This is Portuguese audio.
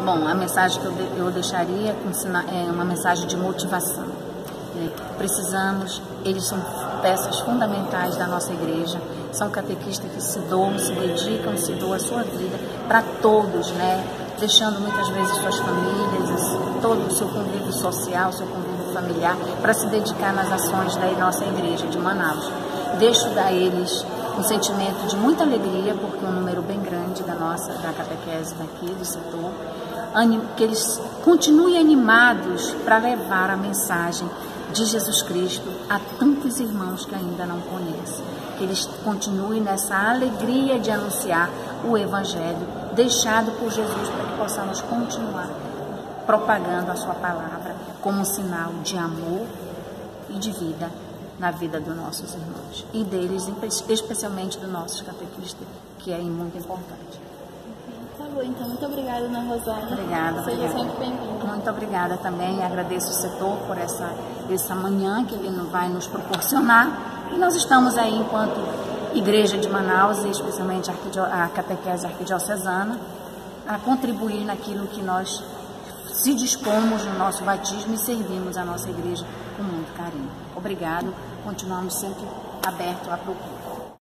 Bom, a mensagem que eu deixaria é uma mensagem de motivação. Precisamos, eles são peças fundamentais da nossa igreja, são catequistas que se doam, se dedicam, se doam a sua vida para todos, né? Deixando muitas vezes suas famílias, todo o seu convívio social, seu convívio familiar, para se dedicar nas ações da nossa igreja de Manaus. Deixo a eles um sentimento de muita alegria, porque é um número bem grande da catequese daqui, do setor, que eles continuem animados para levar a mensagem de Jesus Cristo a tantos irmãos que ainda não conhecem. Que eles continuem nessa alegria de anunciar o Evangelho deixado por Jesus, para que possamos continuar propagando a sua palavra como um sinal de amor e de vida na vida dos nossos irmãos. E deles, especialmente dos nossos catequistas, que é muito importante. Tá bom, então. Muito obrigada, Ana Rosana. Obrigada. Seja sempre bem-vinda. Muito obrigada também. Agradeço o setor por essa manhã que ele vai nos proporcionar. E nós estamos aí, enquanto Igreja de Manaus, e especialmente a catequese arquidiocesana, a contribuir naquilo que nós se dispomos no nosso batismo e servimos a nossa igreja com muito carinho. Obrigado. Continuamos sempre abertos à procura.